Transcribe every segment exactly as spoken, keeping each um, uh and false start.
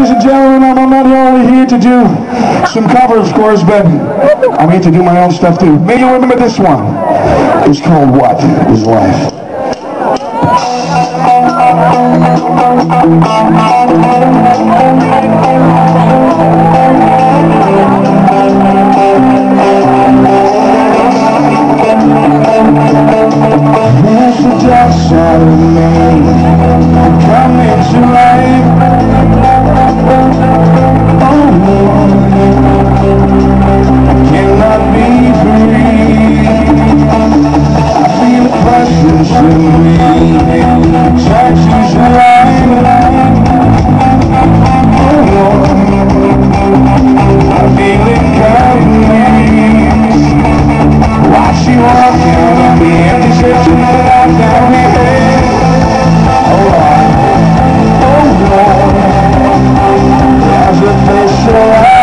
ladies and gentlemen, I'm not only here to do some covers, of course, but I'm here to do my own stuff too. May you remember this one. It's called What Is Life? There's the dark side of me coming to life. Oh Lord, I cannot be free. I feel the presence in me, touches the light. Oh Lord, I feel it coming. Watch you walking on the empty streets of the light down here. Oh Lord, oh Lord, there's a place so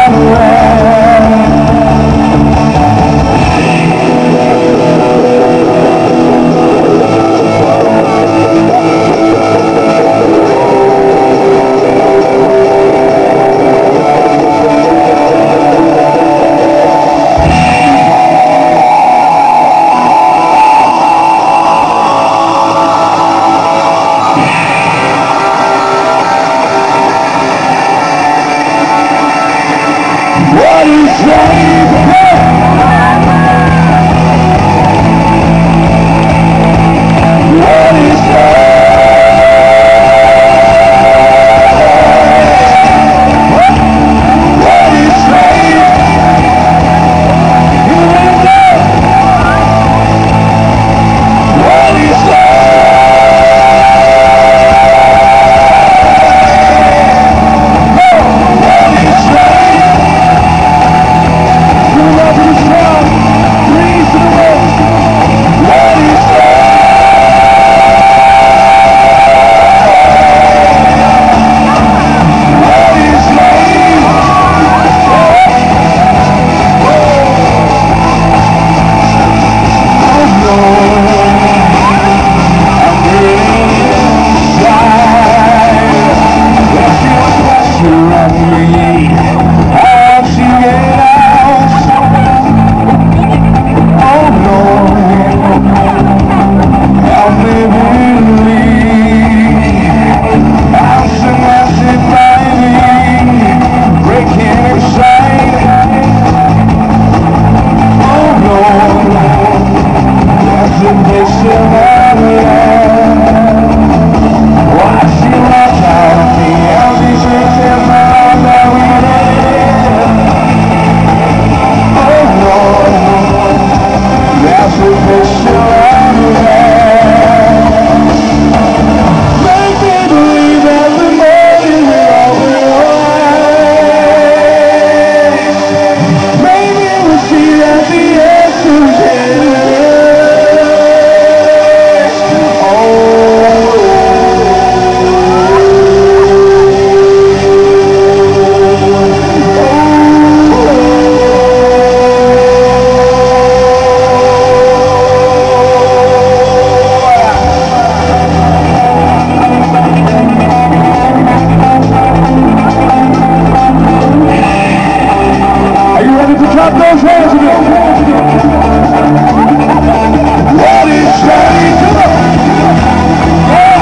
what is life? What is What is life? You will know. What is clap those hands again. What is life? Come on. Yeah.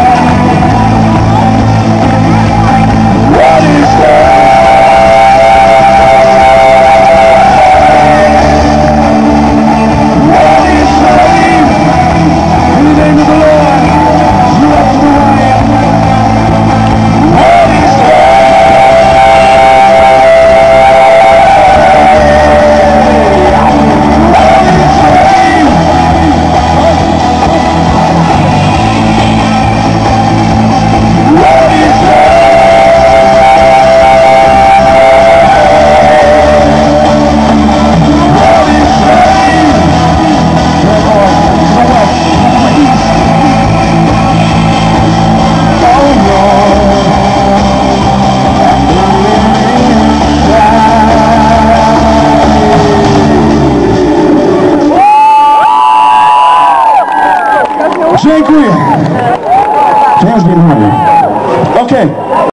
What is life? What is life? In the name of the Lord, you are the lion. What is life? Dziękuję. Teraz nie mówię. Okay.